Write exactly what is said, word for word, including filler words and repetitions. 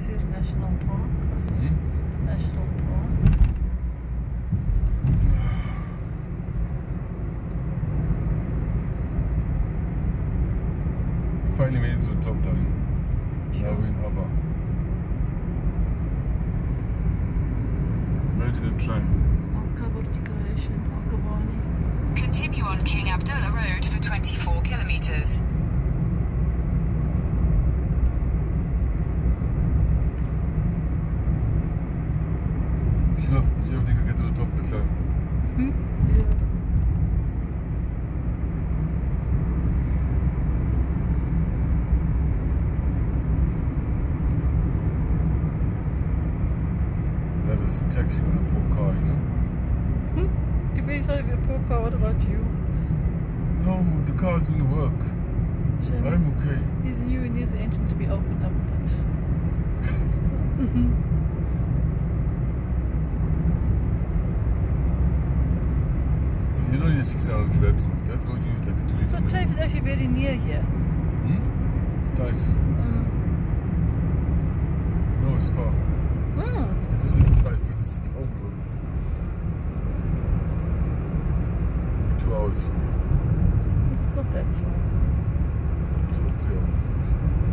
hier National Park. Also Mhm. National Park. Finally made it to the top, darling. Sure. Now we're in Abha. Ready to the climb. Al-Kabar decoration, Al-Kabani. Continue on King Abdullah Road for twenty-four kilometers. Yeah, did you ever think I'd get to the top of the climb? Hmm? Yeah. That is taxing on a poor car, you know? Hmm? If he's having a poor car, what about you? No, the car's doing the work. So I'm okay. he's new and needs the engine to be opened up a bit. You don't need a six hours for that road. That road uses like a two litre. So Taif is actually very near here. Hmm? Taif. Mm. No, it's far. Mm. I just said Taif, but it's a long road. Two hours for me. It's not that far. Two or three hours.